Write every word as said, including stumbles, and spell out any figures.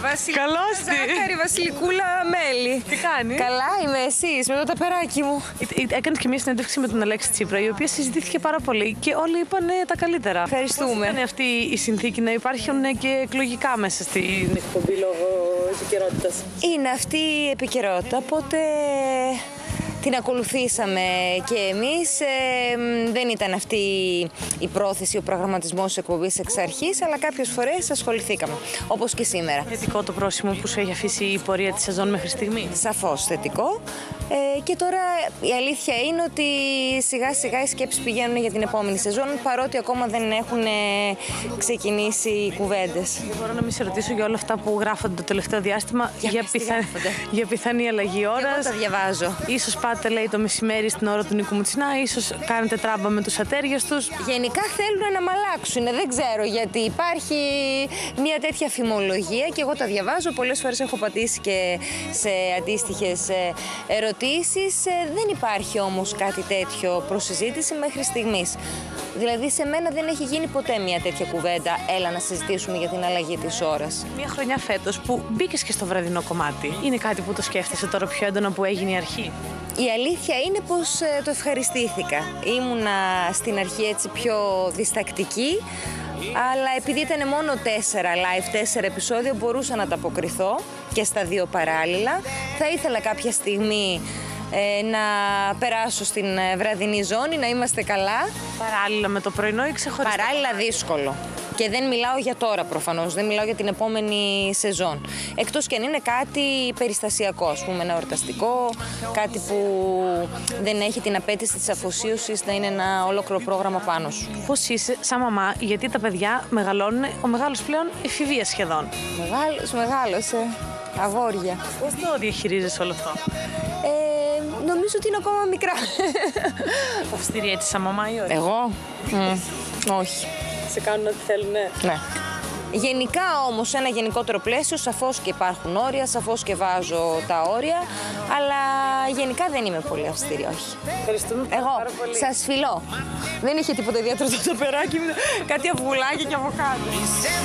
Βασιλικούλα Καλώς τη. Ζάχαρη, Βασιλικούλα Μέλη. Τι κάνει? Καλά είμαι, εσείς, με το ταπεράκι μου. Έκανες και μια συνέντευξη με τον Αλέξη Τσίπρα, η οποία συζητήθηκε πάρα πολύ και όλοι είπαν τα καλύτερα. Ευχαριστούμε. Πώς ήταν αυτή η συνθήκη να υπάρχουν και εκλογικά μέσα στην εκπομπή λόγω επικαιρότητας? Είναι αυτή η επικαιρότητα, οπότε την ακολουθήσαμε και εμείς. Ε, δεν ήταν αυτή η πρόθεση, ο προγραμματισμός της εκπομπής εξ αρχής, αλλά κάποιες φορές ασχοληθήκαμε, όπως και σήμερα. Θετικό το πρόσημο που σου έχει αφήσει η πορεία της σεζόν μέχρι στιγμή. Σαφώς θετικό. Ε, και τώρα η αλήθεια είναι ότι σιγά σιγά οι σκέψεις πηγαίνουν για την επόμενη σεζόν, παρότι ακόμα δεν έχουν ξεκινήσει οι κουβέντες. Μπορώ να μην σε ρωτήσω για όλα αυτά που γράφονται το τελευταίο διάστημα για, για, πιθα... για πιθανή αλλαγή ώρας. Εγώ τα διαβάζω. Ίσως πάτε, λέει, το μεσημέρι στην ώρα του Νίκου Μουτσινά, ίσως κάνετε τράμπα με τους ατέριες τους. Γενικά θέλουν να μ' αλλάξουν, δεν ξέρω, γιατί υπάρχει μια τέτοια φημολογία και εγώ τα διαβάζω. Πολλές φορές έχω πατήσει και σε αντίστοιχες ερωτήσεις. Δεν υπάρχει όμως κάτι τέτοιο προς συζήτηση μέχρι στιγμής. Δηλαδή σε μένα δεν έχει γίνει ποτέ μια τέτοια κουβέντα, έλα να συζητήσουμε για την αλλαγή της ώρας. Μια χρονιά φέτος που μπήκες και στο βραδινό κομμάτι, είναι κάτι που το σκέφτεσαι τώρα πιο έντονα που έγινε η αρχή? Η αλήθεια είναι πως ε, το ευχαριστήθηκα. Ήμουνα στην αρχή έτσι πιο διστακτική, αλλά επειδή ήταν μόνο τέσσερα live, τέσσερα επεισόδια, μπορούσα να τα αποκριθώ και στα δύο παράλληλα. Θα ήθελα κάποια στιγμή ε, να περάσω στην βραδινή ζώνη, να είμαστε καλά. Παράλληλα με το πρωινό ή ξεχωριστά? Παράλληλα δύσκολο. Και δεν μιλάω για τώρα προφανώς, δεν μιλάω για την επόμενη σεζόν. Εκτός και αν είναι κάτι περιστασιακό, ας πούμε ένα εορταστικό, κάτι που δεν έχει την απέτηση της αφοσίωσης να είναι ένα ολόκληρο πρόγραμμα πάνω σου. Πώς είσαι σαν μαμά, γιατί τα παιδιά μεγαλώνουν, ο μεγάλος πλέον εφηβεία σχεδόν. Μεγάλος, μεγάλος, ε. Αγόρια. Πώς το διαχειρίζεσαι όλο αυτό? Ε, νομίζω ότι είναι ακόμα μικρά. Αυστηρή έτσι σαν μαμά ή όχι? Εγώ? Mm, όχι. Σε κάνουν ό,τι θέλουν, ναι. Ναι. Γενικά όμως, σε ένα γενικότερο πλαίσιο, σαφώς και υπάρχουν όρια, σαφώς και βάζω τα όρια, αλλά γενικά δεν είμαι πολύ αυστηρή, όχι. Ευχαριστούμε Εγώ πάρα πολύ. σας φιλώ. Δεν είχε τίποτα ιδιαίτερο το περάκι μου, κάτι αυγουλάκι και αβοκάντο.